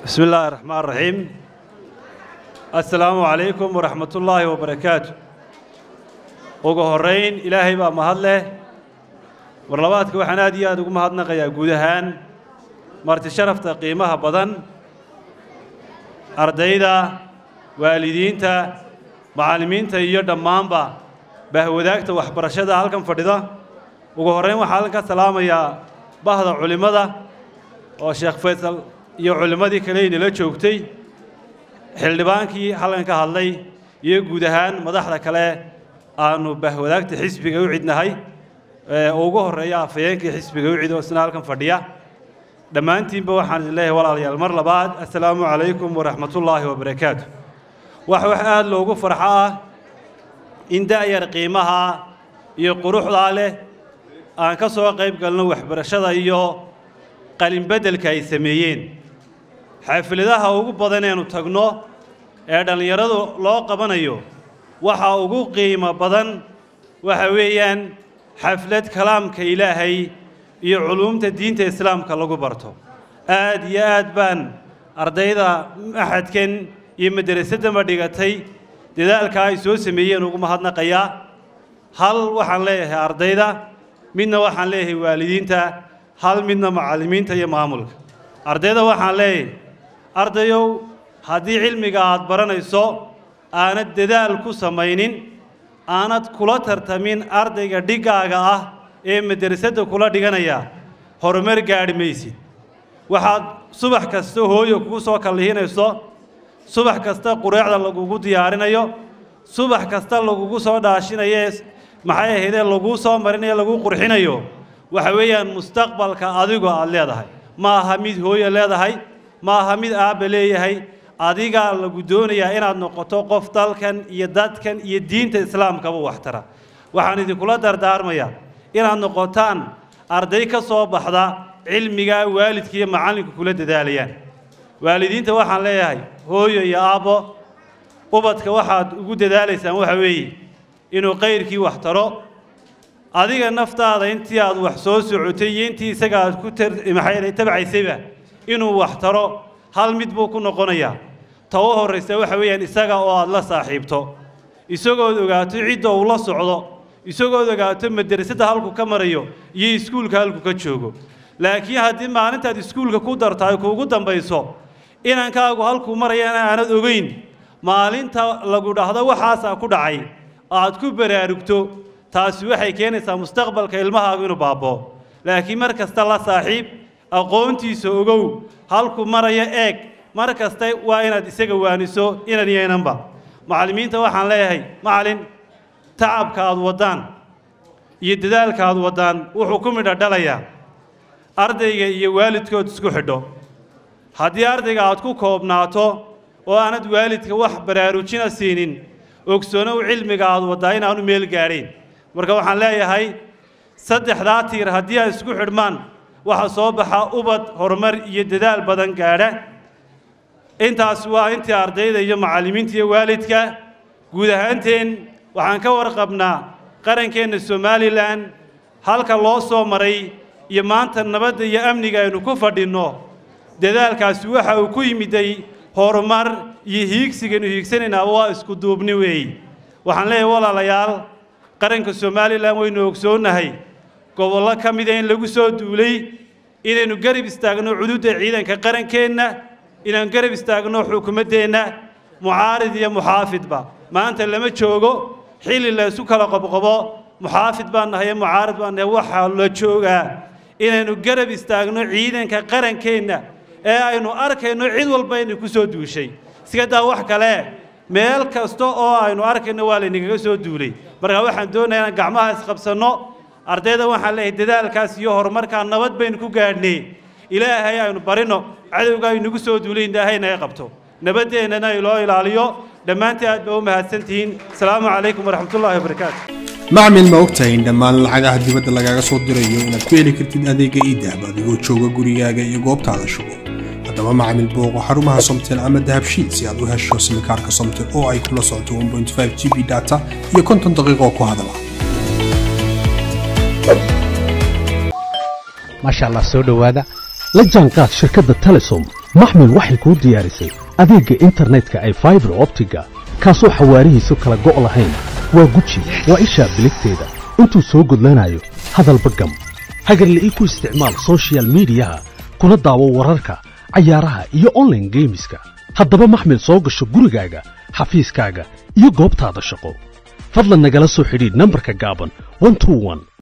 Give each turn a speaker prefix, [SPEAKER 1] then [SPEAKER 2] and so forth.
[SPEAKER 1] بسم الله الرحمن الرحيم. السلام عليكم ورحمة الله وبركاته. ugu horeyn ilaahay baa mahad leh warlabaadka waxaan aad iyo aad ugu mahadnaqayaa guud ahaan marti sharafta qiimaha badan ardayda waalidiinta macallimiinta iyo dhammaanba bahwadaagta waxbarashada halkan fadhida ugu horeyn waxaan ka salaamayaa bahda culimada oo Sheekh Faysal iyo culimadii kale inala joogtay xildhibaankii halkan ka hadlay iyo guud ahaan madaxda kale aanu bahwadaagta xisbiga u cidnahay ugu horeeya afayeenkii xisbiga u cido isna halkan fadhiya dhammaantiinba waxaan leeyahay walaalayaal mar labaad assalaamu calaykum waraxmatullaahi wabarakaatuh wax aad loogu farxaa in daayar qiimaha iyo quruxda leh aan ka soo qayb galno waxbarashada iyo qalin bedelka ay sameeyeen xafladaha ugu badan ee aanu tagno ee dhalinyaradu loo qabanayo waxa ugu qiimo badan waxa weeyaan xaflad kalaamka ilaahay iyo culuumta diinta islaamka lagu barto aad iyo aad baan ardayda maxadkan iyo madrasadda ma dhigatay dadaalka ay soo sameeyeen ugu mahadnaqayaa hal waxaan leeyahay ardayda midna waxaan leeyahay waalidiinta hal midna macallimiinta iyo maamulka ardayda waxaan leeyahay ardayow haddii cilmiga aad baranayso aanad dadaal ku samaynin aanad kula tartamin ardayga dhigaaga ah ee madrasadda kula dhiganaya horumar gaadhi maysid waxaad subax kasta hooyo kugu soo kallihinayso subax kasta qureecda lagugu diyaarinayo subax kasta lagugu soo dhaashinayo maxay ahaydee lagu soo marinayo lagu qurxinayo waxa weeyaan mustaqbalka adigu aad leedahay ma aha mid hooyo leedahay ma aha mid aabba leeyahay adiga lagu doonayaa inaad noqoto qof dalkan iyo dadkan iyo diinta islaamkaba wax tara waxaan idinkula dardaarmayaa inaad noqotaan arday ka soo baxda cilmiga waalidka iyo macallinka kula dadaalayaan waalidiinta waxaan leeyahay hooyo iyo aabbo ubadka waxaad ugu dadaalaysaan waxa weeye inuu qayrkii wax taro adiga naftaada intii aad wax soo socotay iyo intii isaga aad ku tabacaysayba inuu wax taro hal mid buu ku noqonayaa ta u horraysa waxa weeyaan isaga oo aad la saaxiibto isagood ogaato cidda uu la socdo isagood ogaato madrasadda halku ka marayo iyo iskuulka halku ka joogo laakiin haddii maalintaad iskuulka ku darto ay kuugu dambayso inankaagu halkuu marayana aanad ogeyn maalinta lagu dhahdo waxaasaa ku dhacay aad ku baraarugto taasi waxay keenaysaa mustaqbalka ilmahaagu inuu baaboo laakiin mar kasta la saaxiib aqoontiisa ogow halku maraya eeg mar kasta waa inaad isaga waaniso inan yeynanba macallimiinta waxaan leeyahay macallin tacabka aad wadaan iyo dadaalka aad wadaan wuxuu ku midho dhalayaa ardayga iyo waalidkood isku xidho haddii ardayga aad ku koobnaato oo aanad waalidka wax baraarujina siinin ogsoonow cilmiga aad wadaa inaanu meel gaadhayn marka waxaan leeyahay saddexdaa tiir haddii ay isku xidhmaan waxa soo baxa ubad horumar iyo dadaal badan gaadha intaas waa intii ardayda iyo macallimiinta iyo waalidka guud ahaanteen waxaan ka warqabnaa qarankeena Soomaaliland halka loo soo maray iyo maanta nabadda iyo amniga aynu ku fadhino dadaalkaas waxa uu ku yimiday horumar iyo hiigsiga hiigsanayna waa isku duubni weey waxaan leeyahay walaalayaal qaranka Soomaaliland waynu ogsoonahay gobollo ka mid ah in lagu soo duulay inaynu garab istaagno xuduudda ciidanka qarankeena inaan garab istaagno xukuumaddeena mucaarid iyo muxaafidba maanta lama joogo xilli la isku kala qabqabo muxaafid baan nahay mucaarid baan nahay waxa la joogaa inaynu garab istaagno ciidanka qarankeena ee aynu arkayno cid walba inay ku soo duushay iska daa wax kale meel kasta oo aynu arkayno waa la inaga soo duulay marka waxaan doonayaa gacmaha isqabsano ardayda waxaan leeyahay dadaalkaas iyo horumarka nabad baynu ku gaadhnay ilaahay aynu barino cadawga inagu soo duulay ilaahay naga qabto nabadeennana iloo ilaaliyo dhammaantii aad baa u mahadsantihiin asalaamu calaykum waraxmatullaahi wabarakaatu
[SPEAKER 2] macmil ma ogtahay in dhammaan lacagaha dibadda lagaaga soo dirayo inaad ku heli kartid adeega iidahab adigoo jooga gurigaaga iyo goobtaada shugo haddaba macmil booqo xarumaha somtel ama dahabshiil si aad u hesho simikaarka somtel oo ay kula socoto 1.5 GB data iyo 50 daqiiqo ku hadala
[SPEAKER 3] ما شاء الله سو دhowaada la jaanqaad shirkadda Telesom maxmil waxay kuu diyaarisay adeegga internetka ay fiber optiga kaasoo xawaarihiisu kala go' lahayn waa guji waa ishaa biligteeda intuu soo gudlanayo hadalba gam hagarle ii ku isticmaal social mediyaha kuna daawo wararka cayaaraha iyo online gameska haddaba maxmil soo gasho gurigaaga xafiiskaaga iyo goobtaada shaqo fadlan nagala soo xidhiidh nambarka gaaban 121